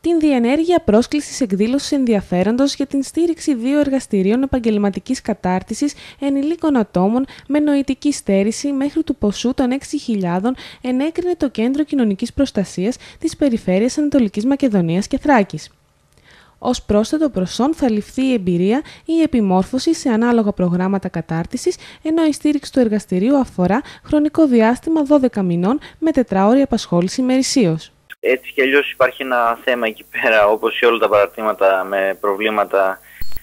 την διενέργεια πρόσκλησης εκδήλωσης ενδιαφέροντος για την στήριξη 2 εργαστηρίων επαγγελματικής κατάρτισης ενηλίκων ατόμων με νοητική στέρηση μέχρι του ποσού των 6.000 ενέκρινε το Κέντρο Κοινωνικής Προστασίας της Περιφέρειας Ανατολικής Μακεδονίας και Θράκης. Ως πρόσθετο προσόν θα ληφθεί η εμπειρία ή η επιμόρφωση σε ανάλογα προγράμματα κατάρτισης, ενώ η στήριξη του εργαστηρίου αφορά χρονικό διάστημα 12 μηνών με 4ωρη απασχόληση ημερησίως. Έτσι κι αλλιώς υπάρχει ένα θέμα εκεί πέρα, όπως σε όλα τα παραρτήματα με προβλήματα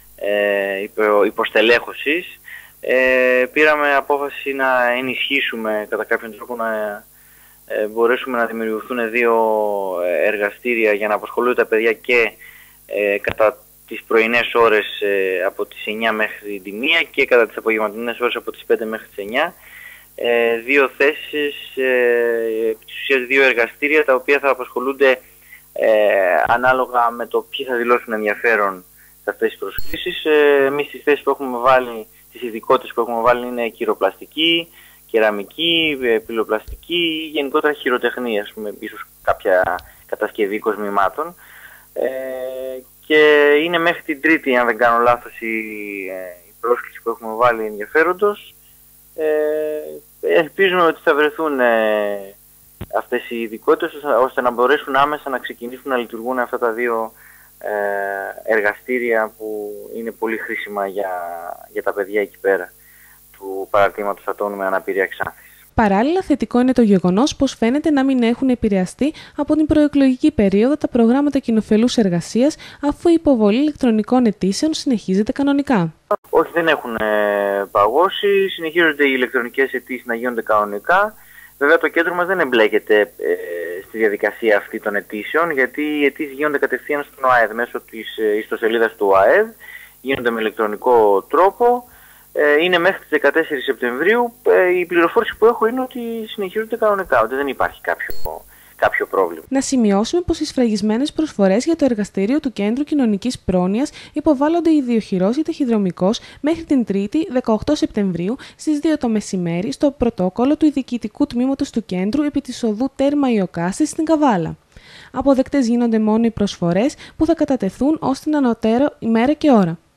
υποστελέχωσης. Πήραμε απόφαση να ενισχύσουμε κατά κάποιον τρόπο, να μπορέσουμε να δημιουργηθούν 2 εργαστήρια για να απασχολούνται τα παιδιά και κατά τις πρωινές ώρες από τις 9 μέχρι τη 1 και κατά τις απογευματινές ώρες από τις 5 μέχρι τις 9. 2 θέσεις, στις ουσίας 2 εργαστήρια τα οποία θα απασχολούνται ανάλογα με το ποιοι θα δηλώσουν ενδιαφέρον σε αυτές τις προσκλήσεις. Εμείς τις θέσεις που έχουμε βάλει, τις ειδικότητες που έχουμε βάλει είναι κυροπλαστική, κεραμική, πυλοπλαστική ή γενικότερα χειροτεχνία, ας πούμε, ίσως κάποια κατασκευή κοσμημάτων. Και είναι μέχρι την Τρίτη, αν δεν κάνω λάθος, η πρόσκληση που έχουμε βάλει ενδιαφέροντος. Ελπίζουμε ότι θα βρεθούν αυτές οι ειδικότητες ώστε να μπορέσουν άμεσα να ξεκινήσουν να λειτουργούν αυτά τα 2 εργαστήρια που είναι πολύ χρήσιμα για τα παιδιά εκεί πέρα του παραρτήματος ατόμων με αναπηρία Ξάνθης. Παράλληλα, θετικό είναι το γεγονός πως φαίνεται να μην έχουν επηρεαστεί από την προεκλογική περίοδο τα προγράμματα κοινοφελούς εργασίας, αφού η υποβολή ηλεκτρονικών αιτήσεων συνεχίζεται κανονικά. Όχι, δεν έχουν παγώσει. Συνεχίζονται οι ηλεκτρονικές αιτήσεις να γίνονται κανονικά. Βέβαια, το κέντρο μας δεν εμπλέκεται στη διαδικασία αυτή των αιτήσεων, γιατί οι αιτήσεις γίνονται κατευθείαν στον ΟΑΕΔ μέσω της ιστοσελίδας του ΟΑΕΔ, γίνονται με ηλεκτρονικό τρόπο. Είναι μέχρι τις 14 Σεπτεμβρίου. Η πληροφόρηση που έχω είναι ότι συνεχίζονται κανονικά, ότι δεν υπάρχει κάποιο πρόβλημα. Να σημειώσουμε πως οι σφραγισμένες προσφορές για το εργαστήριο του Κέντρου Κοινωνικής Πρόνοιας υποβάλλονται ιδιοχειρός ή ταχυδρομικώς μέχρι την 3η 18 Σεπτεμβρίου στις 2 το μεσημέρι στο πρωτόκολλο του Διοικητικού Τμήματος του Κέντρου επί της οδού Τέρμα Ιωκάστης στην Καβάλα. Αποδεκτές γίνονται μόνο οι προσφορές που θα κατατεθούν ως την ανωτέρω ημέρα και ώρα.